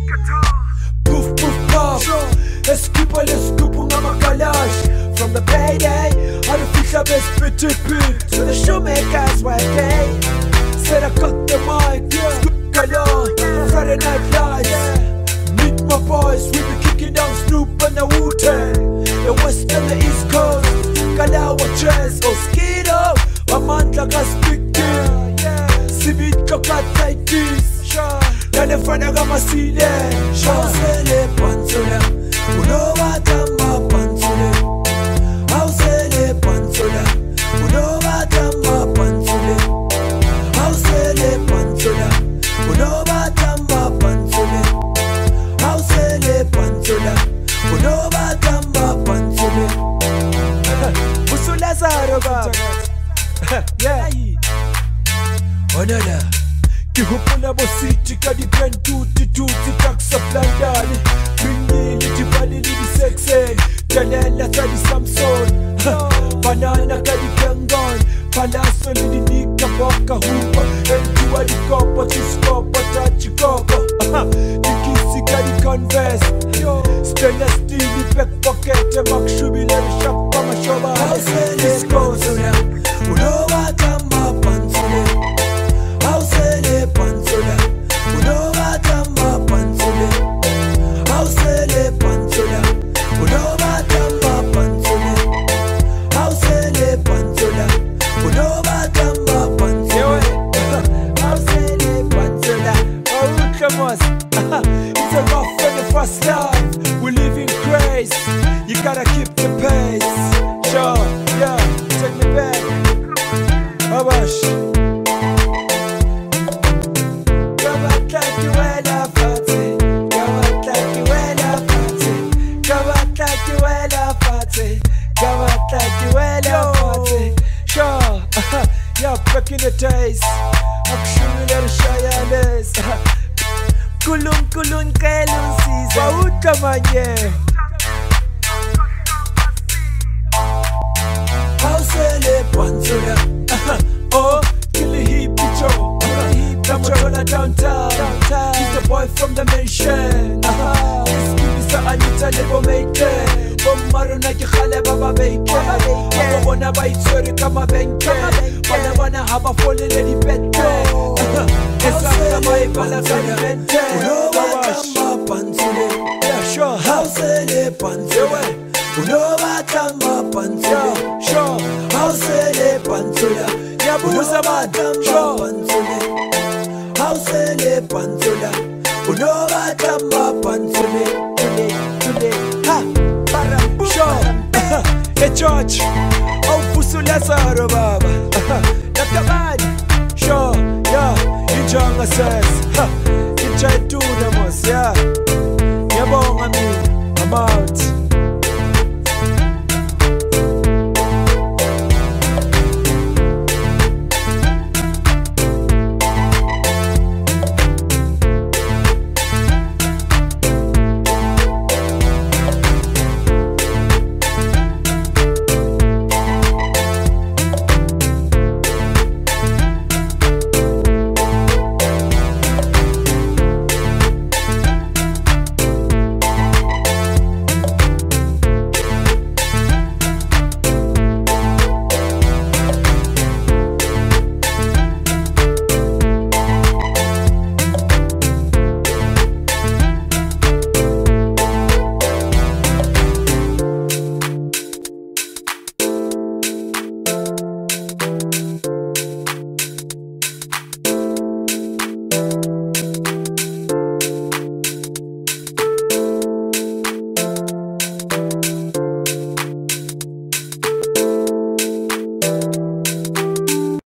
Poof poof pop. Escupa l'escupo ngamakalash. From the payday, I don't feel the best pretty pig. So the shoemakers were paid. Said I cut the mic, scoop galore, Friday night lights. Meet my boys, we be kicking down Snoop and the Wu-Tang. The West and the East Coast, Kalawa Chess, Oskido, Amanda Gaspicking. Sibit Kakat like this, Nane Fanaga Masile. House Lepantsula, Unowatama Pantsule. House Lepantsula, Unowatama Pantsule. House Lepantsula, Unowatama Pantsule. House Lepantsula, Unowatama Pantsule. Usula Zaroba. Yeah. Onada. Kihupuna bositi kadi pentuti tuti taksa plandali. Minili tibali lidi sexen. Janela kadi Samson. Banana kadi Kangon. Palaso lidi nika boka hupa. Entua di kopa chiskopa tachi kopa. Dikisi kadi Converse. Stainless steel di pickpocket. Makshubi ledi shakpa mashoba. Disco zona. Unowa kama pansule. House Lepantsula, Unowatama Pantsule. House Lepantsula, Unowatama Pantsule. House Lepantsula, Unowatama Pantsule. House Lepantsula, oh come on. It's a rough and a fast life. We live in craze. You gotta keep the pace. Sure, yeah, take me back. Abash. Sure, yeah, back in the days. Actually, Shayanes. Kulun Kailun season. Bauta manye. House Lepantsula. Oh, Killy Hippie Joe. Tamotola downtown. He's the boy from the mansion. This Mr. Anita never make it. Maruna Khala Baba Bake. I wanna buy Tori Kama Benke. I wanna have a full lady bed. It's like my Palazani Bente. Unowatama Pantsule. Yeah, sure. House Lepantsula. Unowatama Pantsule. Sure. House Lepantsula. Unowatama Pantsule. House Lepantsula. Unowatama Pantsule. Today. Ha! Hey George, oh Fusula Zaro Baba. Lakabane, sure, yeah, in Jungle says.